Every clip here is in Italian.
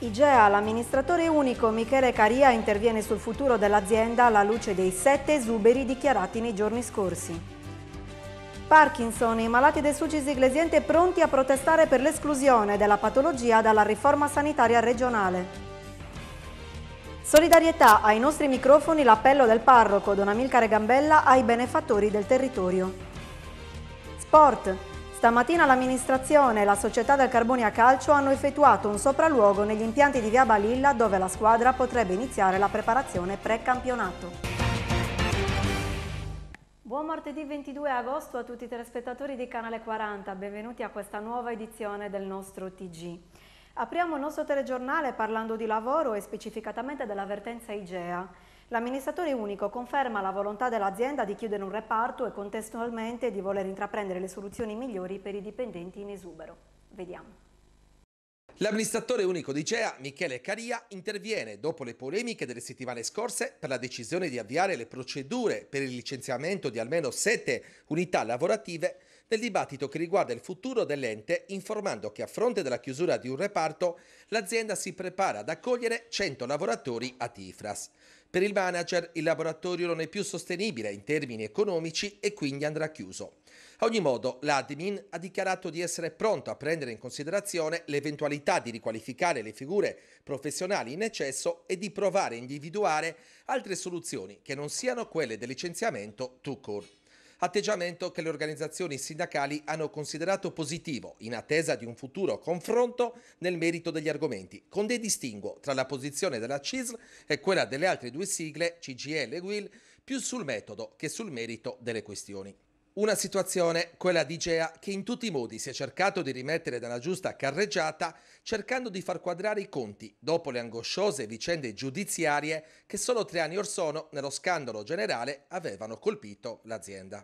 IGEA, l'amministratore unico Michele Caria interviene sul futuro dell'azienda alla luce dei 7 esuberi dichiarati nei giorni scorsi. Parkinson, i malati del Sulcis Iglesiente pronti a protestare per l'esclusione della patologia dalla riforma sanitaria regionale. Solidarietà, ai nostri microfoni l'appello del parroco Don Amilcare Gambella ai benefattori del territorio. Sport. Stamattina l'amministrazione e la società del Carbonia Calcio hanno effettuato un sopralluogo negli impianti di Via Balilla dove la squadra potrebbe iniziare la preparazione pre-campionato. Buon martedì 22 agosto a tutti i telespettatori di Canale 40, benvenuti a questa nuova edizione del nostro TG. Apriamo il nostro telegiornale parlando di lavoro e specificatamente dell'avvertenza IGEA. L'amministratore unico conferma la volontà dell'azienda di chiudere un reparto e contestualmente di voler intraprendere le soluzioni migliori per i dipendenti in esubero. Vediamo. L'amministratore unico di IGEA, Michele Caria, interviene dopo le polemiche delle settimane scorse per la decisione di avviare le procedure per il licenziamento di almeno 7 unità lavorative nel dibattito che riguarda il futuro dell'ente, informando che a fronte della chiusura di un reparto l'azienda si prepara ad accogliere 100 lavoratori a Tifras. Per il manager il laboratorio non è più sostenibile in termini economici e quindi andrà chiuso. A ogni modo, l'admin ha dichiarato di essere pronto a prendere in considerazione l'eventualità di riqualificare le figure professionali in eccesso e di provare a individuare altre soluzioni che non siano quelle del licenziamento tout court. Atteggiamento che le organizzazioni sindacali hanno considerato positivo in attesa di un futuro confronto nel merito degli argomenti, con dei distinguo tra la posizione della CISL e quella delle altre due sigle, CGIL e UIL, più sul metodo che sul merito delle questioni. Una situazione, quella di IGEA, che in tutti i modi si è cercato di rimettere nella giusta carreggiata, cercando di far quadrare i conti dopo le angosciose vicende giudiziarie che solo 3 anni or sono, nello scandalo generale, avevano colpito l'azienda.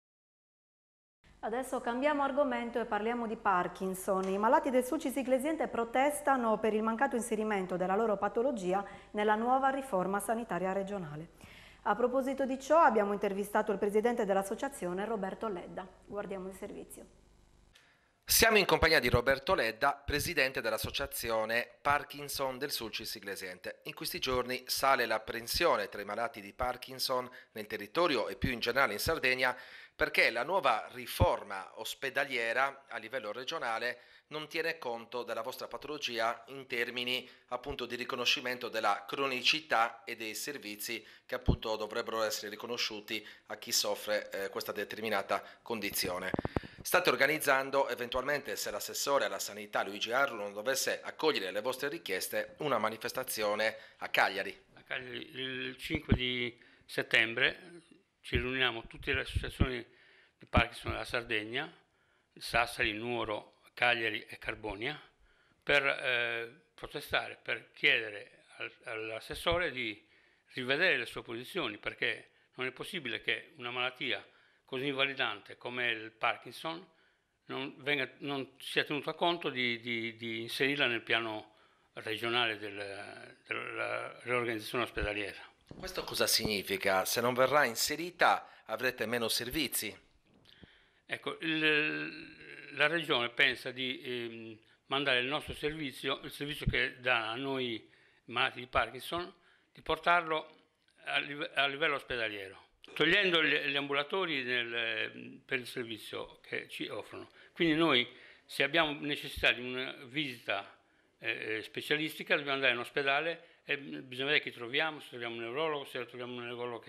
Adesso cambiamo argomento e parliamo di Parkinson. I malati del Sulcis Iglesiente protestano per il mancato inserimento della loro patologia nella nuova riforma sanitaria regionale. A proposito di ciò abbiamo intervistato il presidente dell'associazione Roberto Ledda. Guardiamo il servizio. Siamo in compagnia di Roberto Ledda, presidente dell'associazione Parkinson del Sulcis Iglesiente. In questi giorni sale l'apprensione tra i malati di Parkinson nel territorio e più in generale in Sardegna perché la nuova riforma ospedaliera a livello regionale non tiene conto della vostra patologia in termini appunto di riconoscimento della cronicità e dei servizi che appunto dovrebbero essere riconosciuti a chi soffre questa determinata condizione. State organizzando eventualmente, se l'assessore alla sanità Luigi Arru non dovesse accogliere le vostre richieste, una manifestazione a Cagliari. A Cagliari il 5 di settembre ci riuniamo tutte le associazioni di Parkinson della Sardegna, Sassari, Nuoro, Cagliari e Carbonia, per protestare, per chiedere all'assessore di rivedere le sue posizioni, perché non è possibile che una malattia così invalidante come il Parkinson non sia tenuto a conto di inserirla nel piano regionale della riorganizzazione ospedaliera. Questo cosa significa? Se non verrà inserita avrete meno servizi? Ecco, la regione pensa di mandare il nostro servizio, il servizio che dà a noi malati di Parkinson, di portarlo a livello ospedaliero, togliendo gli ambulatori per il servizio che ci offrono. Quindi noi, se abbiamo necessità di una visita specialistica, dobbiamo andare in ospedale e bisogna vedere chi troviamo, se troviamo un neurologo, se troviamo un neurologo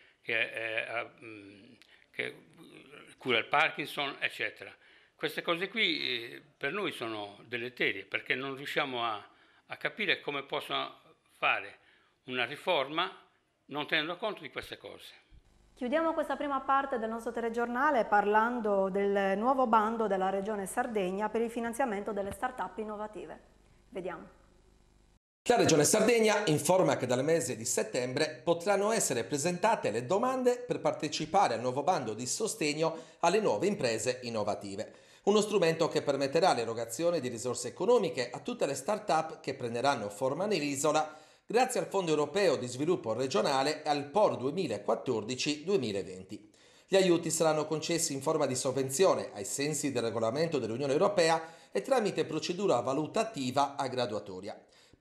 che cura il Parkinson, eccetera. Queste cose qui per noi sono deleterie, perché non riusciamo a capire come possono fare una riforma non tenendo conto di queste cose. Chiudiamo questa prima parte del nostro telegiornale parlando del nuovo bando della Regione Sardegna per il finanziamento delle start-up innovative. Vediamo. La Regione Sardegna informa che dal mese di settembre potranno essere presentate le domande per partecipare al nuovo bando di sostegno alle nuove imprese innovative. Uno strumento che permetterà l'erogazione di risorse economiche a tutte le start-up che prenderanno forma nell'isola grazie al Fondo Europeo di Sviluppo Regionale e al POR 2014-2020. Gli aiuti saranno concessi in forma di sovvenzione ai sensi del regolamento dell'Unione Europea e tramite procedura valutativa a graduatoria.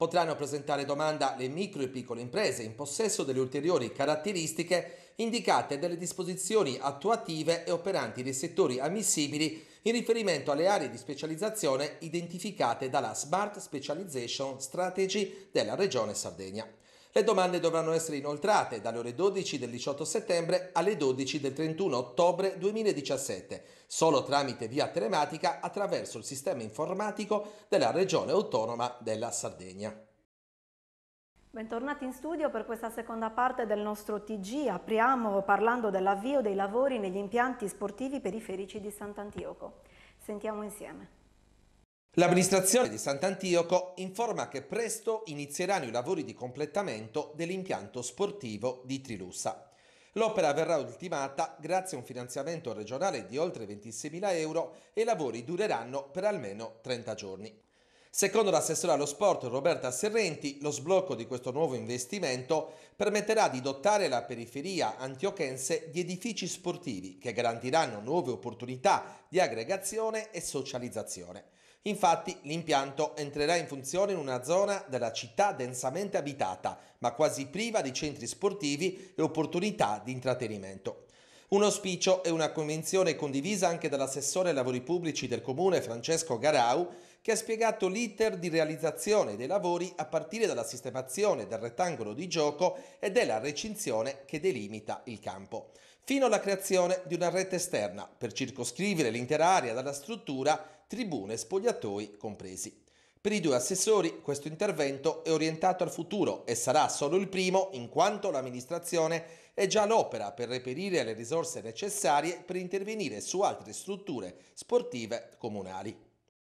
Potranno presentare domanda le micro e piccole imprese in possesso delle ulteriori caratteristiche indicate dalle disposizioni attuative e operanti nei settori ammissibili in riferimento alle aree di specializzazione identificate dalla Smart Specialization Strategy della Regione Sardegna. Le domande dovranno essere inoltrate dalle ore 12 del 18 settembre alle 12 del 31 ottobre 2017, solo tramite via telematica attraverso il sistema informatico della Regione Autonoma della Sardegna. Bentornati in studio per questa seconda parte del nostro TG. Apriamo parlando dell'avvio dei lavori negli impianti sportivi periferici di Sant'Antioco. Sentiamo insieme. L'amministrazione di Sant'Antioco informa che presto inizieranno i lavori di completamento dell'impianto sportivo di Trilussa. L'opera verrà ultimata grazie a un finanziamento regionale di oltre 26.000 euro e i lavori dureranno per almeno 30 giorni. Secondo l'assessore allo sport Roberta Serrenti, lo sblocco di questo nuovo investimento permetterà di dotare la periferia antiochense di edifici sportivi che garantiranno nuove opportunità di aggregazione e socializzazione. Infatti l'impianto entrerà in funzione in una zona della città densamente abitata, ma quasi priva di centri sportivi e opportunità di intrattenimento. Un auspicio e una convinzione condivisa anche dall'assessore ai lavori pubblici del comune Francesco Garau, che ha spiegato l'iter di realizzazione dei lavori a partire dalla sistemazione del rettangolo di gioco e della recinzione che delimita il campo, fino alla creazione di una rete esterna per circoscrivere l'intera area della struttura, tribune e spogliatoi compresi. Per i due assessori questo intervento è orientato al futuro e sarà solo il primo in quanto l'amministrazione è già all'opera per reperire le risorse necessarie per intervenire su altre strutture sportive comunali.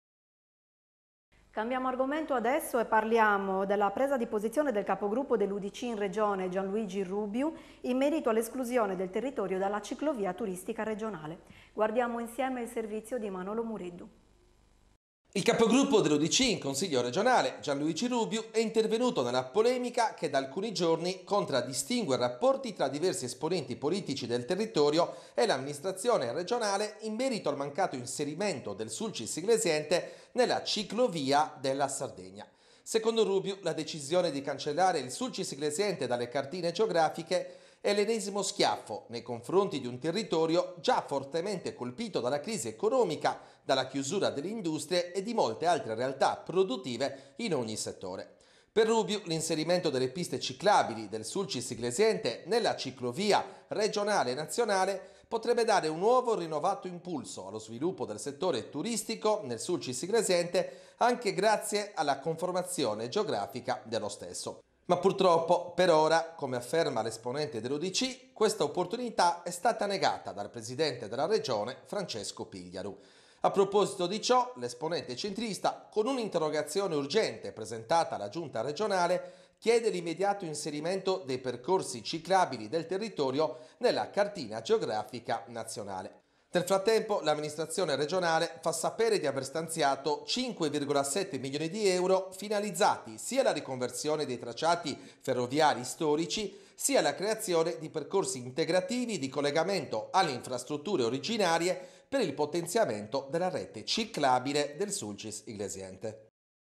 Cambiamo argomento adesso e parliamo della presa di posizione del capogruppo dell'UDC in regione Gianluigi Rubiu in merito all'esclusione del territorio dalla ciclovia turistica regionale. Guardiamo insieme il servizio di Manolo Mureddu. Il capogruppo dell'UDC in Consiglio regionale, Gianluigi Rubiu, è intervenuto nella polemica che da alcuni giorni contraddistingue i rapporti tra diversi esponenti politici del territorio e l'amministrazione regionale in merito al mancato inserimento del Sulcis Iglesiente nella ciclovia della Sardegna. Secondo Rubiu, la decisione di cancellare il Sulcis Iglesiente dalle cartine geografiche è l'ennesimo schiaffo nei confronti di un territorio già fortemente colpito dalla crisi economica, dalla chiusura delle industrie e di molte altre realtà produttive in ogni settore. Per Rubiu, l'inserimento delle piste ciclabili del Sulcis Iglesiente nella ciclovia regionale e nazionale potrebbe dare un nuovo rinnovato impulso allo sviluppo del settore turistico nel Sulcis Iglesiente, anche grazie alla conformazione geografica dello stesso. Ma purtroppo, per ora, come afferma l'esponente dell'UDC, questa opportunità è stata negata dal presidente della regione Francesco Pigliaru. A proposito di ciò, l'esponente centrista, con un'interrogazione urgente presentata alla giunta regionale, chiede l'immediato inserimento dei percorsi ciclabili del territorio nella cartina geografica nazionale. Nel frattempo, l'amministrazione regionale fa sapere di aver stanziato 5,7 milioni di euro finalizzati sia alla riconversione dei tracciati ferroviari storici, sia alla creazione di percorsi integrativi di collegamento alle infrastrutture originarie per il potenziamento della rete ciclabile del Sulcis Iglesiente.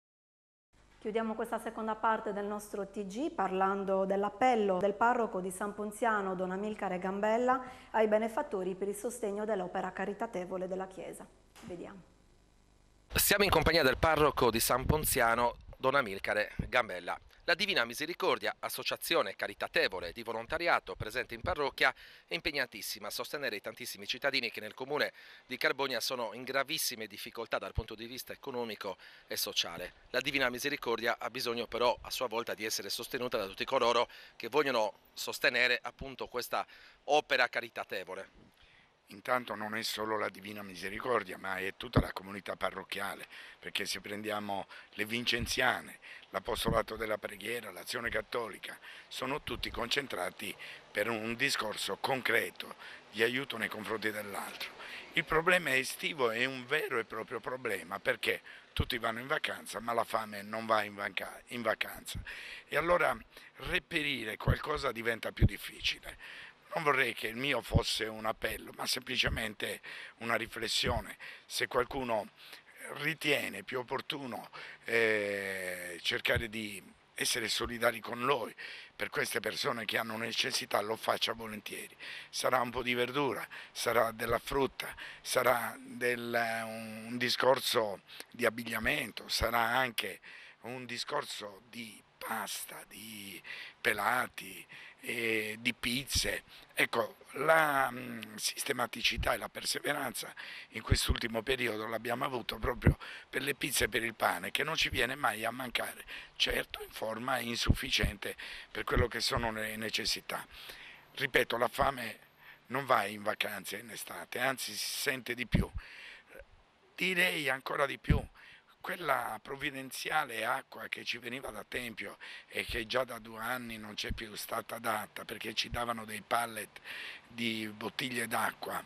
Chiudiamo questa seconda parte del nostro TG parlando dell'appello del parroco di San Ponziano Don Amilcare Gambella ai benefattori per il sostegno dell'opera caritatevole della Chiesa. Vediamo. Siamo in compagnia del parroco di San Ponziano Don Amilcare Gambella. La Divina Misericordia, associazione caritatevole di volontariato presente in parrocchia, è impegnatissima a sostenere i tantissimi cittadini che nel comune di Carbonia sono in gravissime difficoltà dal punto di vista economico e sociale. La Divina Misericordia ha bisogno però a sua volta di essere sostenuta da tutti coloro che vogliono sostenere appunto questa opera caritatevole. Intanto non è solo la Divina Misericordia, ma è tutta la comunità parrocchiale, perché se prendiamo le Vincenziane, l'Apostolato della Preghiera, l'Azione Cattolica, sono tutti concentrati per un discorso concreto di aiuto nei confronti dell'altro. Il problema estivo è un vero e proprio problema, perché tutti vanno in vacanza, ma la fame non va in vacanza. E allora reperire qualcosa diventa più difficile. Non vorrei che il mio fosse un appello, ma semplicemente una riflessione. Se qualcuno ritiene più opportuno cercare di essere solidari con noi per queste persone che hanno necessità, lo faccia volentieri. Sarà un po' di verdura, sarà della frutta, sarà un discorso di abbigliamento, sarà anche un discorso di pasta, di pelati, di pizze. Ecco, la sistematicità e la perseveranza in quest'ultimo periodo l'abbiamo avuto proprio per le pizze e per il pane, che non ci viene mai a mancare, certo in forma insufficiente per quello che sono le necessità. Ripeto, la fame non va in vacanze in estate, anzi si sente di più. Direi ancora di più, quella provvidenziale acqua che ci veniva da Tempio e che già da 2 anni non c'è più stata data perché ci davano dei pallet di bottiglie d'acqua,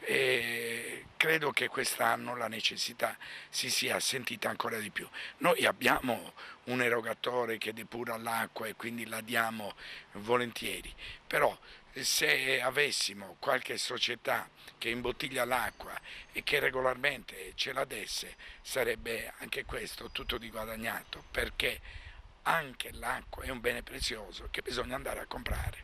e credo che quest'anno la necessità si sia sentita ancora di più. Noi abbiamo un erogatore che depura l'acqua e quindi la diamo volentieri, però se avessimo qualche società che imbottiglia l'acqua e che regolarmente ce la desse, sarebbe anche questo tutto di guadagnato, perché anche l'acqua è un bene prezioso che bisogna andare a comprare.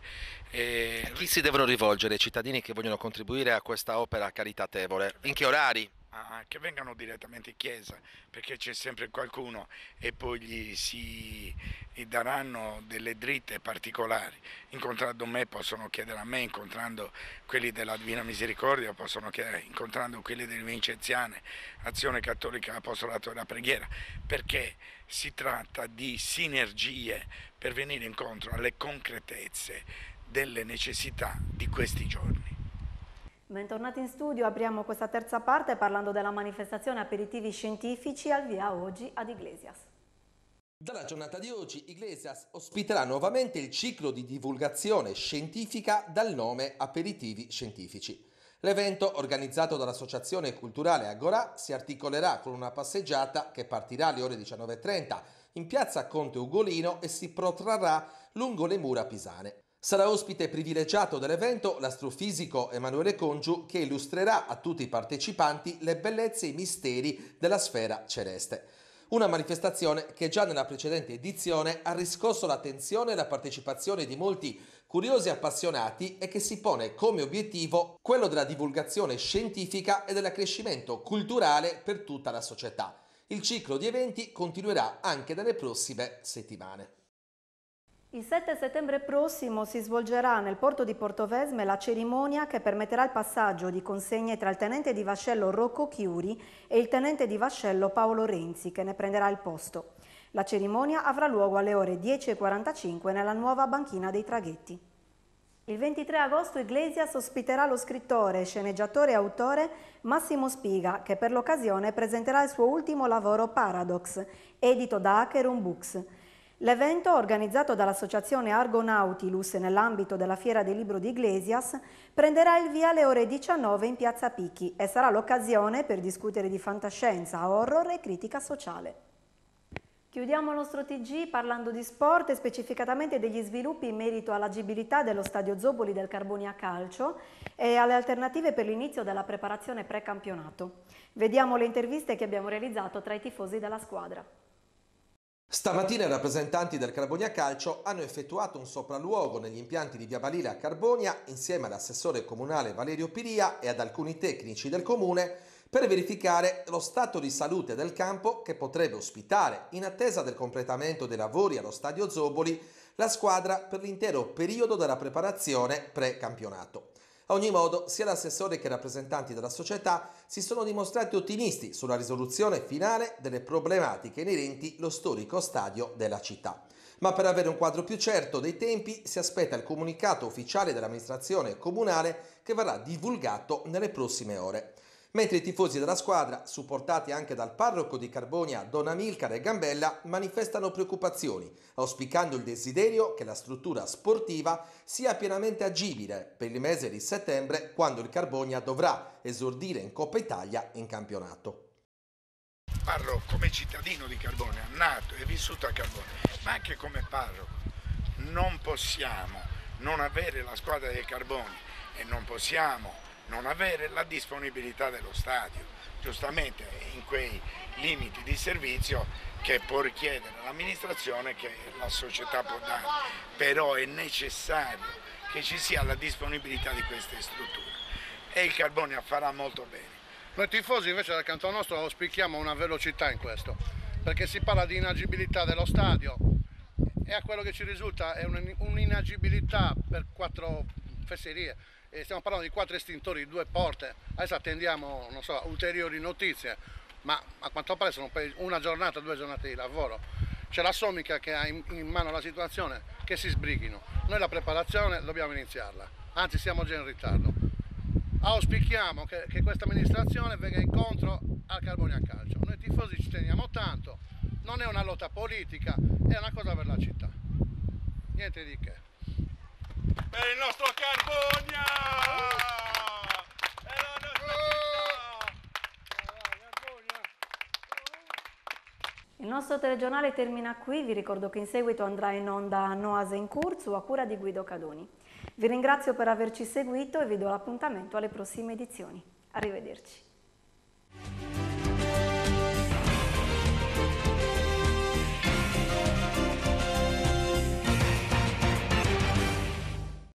A chi si devono rivolgere i cittadini che vogliono contribuire a questa opera caritatevole? In che orari? Che vengano direttamente in chiesa, perché c'è sempre qualcuno e poi gli daranno delle dritte particolari. Incontrando me possono chiedere a me, incontrando quelli della Divina Misericordia possono chiedere, incontrando quelli delle Vincenziane, Azione Cattolica, Apostolato della Preghiera, perché si tratta di sinergie per venire incontro alle concretezze delle necessità di questi giorni. Bentornati in studio, apriamo questa terza parte parlando della manifestazione Aperitivi Scientifici al via oggi ad Iglesias. Dalla giornata di oggi Iglesias ospiterà nuovamente il ciclo di divulgazione scientifica dal nome Aperitivi Scientifici. L'evento, organizzato dall'Associazione Culturale Agorà, si articolerà con una passeggiata che partirà alle ore 19:30 in piazza Conte Ugolino e si protrarrà lungo le mura pisane. Sarà ospite privilegiato dell'evento l'astrofisico Emanuele Congiu, che illustrerà a tutti i partecipanti le bellezze e i misteri della sfera celeste. Una manifestazione che già nella precedente edizione ha riscosso l'attenzione e la partecipazione di molti curiosi e appassionati e che si pone come obiettivo quello della divulgazione scientifica e dell'accrescimento culturale per tutta la società. Il ciclo di eventi continuerà anche nelle prossime settimane. Il 7 settembre prossimo si svolgerà nel porto di Portovesme la cerimonia che permetterà il passaggio di consegne tra il tenente di vascello Rocco Chiuri e il tenente di vascello Paolo Renzi, che ne prenderà il posto. La cerimonia avrà luogo alle ore 10:45 nella nuova banchina dei traghetti. Il 23 agosto Iglesias ospiterà lo scrittore, sceneggiatore e autore Massimo Spiga, che per l'occasione presenterà il suo ultimo lavoro Paradox, edito da Acheron Books. L'evento, organizzato dall'associazione Argonautilus nell'ambito della Fiera del Libro di Iglesias, prenderà il via alle ore 19 in Piazza Picchi e sarà l'occasione per discutere di fantascienza, horror e critica sociale. Chiudiamo il nostro TG parlando di sport e specificatamente degli sviluppi in merito all'agibilità dello stadio Zoboli del Carbonia Calcio e alle alternative per l'inizio della preparazione precampionato. Vediamo le interviste che abbiamo realizzato tra i tifosi della squadra. Stamattina i rappresentanti del Carbonia Calcio hanno effettuato un sopralluogo negli impianti di Via Balila a Carbonia insieme all'assessore comunale Valerio Piria e ad alcuni tecnici del comune per verificare lo stato di salute del campo che potrebbe ospitare, in attesa del completamento dei lavori allo stadio Zoboli, la squadra per l'intero periodo della preparazione pre-campionato. A ogni modo, sia l'assessore che i rappresentanti della società si sono dimostrati ottimisti sulla risoluzione finale delle problematiche inerenti allo storico stadio della città. Ma per avere un quadro più certo dei tempi si aspetta il comunicato ufficiale dell'amministrazione comunale che verrà divulgato nelle prossime ore. Mentre i tifosi della squadra, supportati anche dal parroco di Carbonia Don Amilcare Gambella, manifestano preoccupazioni, auspicando il desiderio che la struttura sportiva sia pienamente agibile per il mese di settembre, quando il Carbonia dovrà esordire in Coppa Italia in campionato. Parlo come cittadino di Carbonia, nato e vissuto a Carbonia, ma anche come parroco. Non possiamo non avere la squadra del Carbonia e non possiamo non avere la disponibilità dello stadio, giustamente in quei limiti di servizio che può richiedere l'amministrazione, che la società può dare, però è necessario che ci sia la disponibilità di queste strutture e il Carbonia farà molto bene. Noi tifosi invece dal canto nostro auspichiamo una velocità in questo, perché si parla di inagibilità dello stadio e a quello che ci risulta è un'inagibilità per 4 fesserie. E stiamo parlando di 4 estintori, 2 porte. Adesso attendiamo, non so, ulteriori notizie, ma a quanto pare sono una giornata, 2 giornate di lavoro. C'è la Somica che ha in mano la situazione, che si sbrighino. Noi la preparazione dobbiamo iniziarla, anzi siamo già in ritardo. Auspichiamo che questa amministrazione venga incontro al Carbonia Calcio. Noi tifosi ci teniamo tanto, non è una lotta politica, è una cosa per la città. Niente di che. Per il nostro Carbonia! Per la nostra città! Il nostro telegiornale termina qui, vi ricordo che in seguito andrà in onda Noase in Curzu a cura di Guido Cadoni. Vi ringrazio per averci seguito e vi do l'appuntamento alle prossime edizioni. Arrivederci.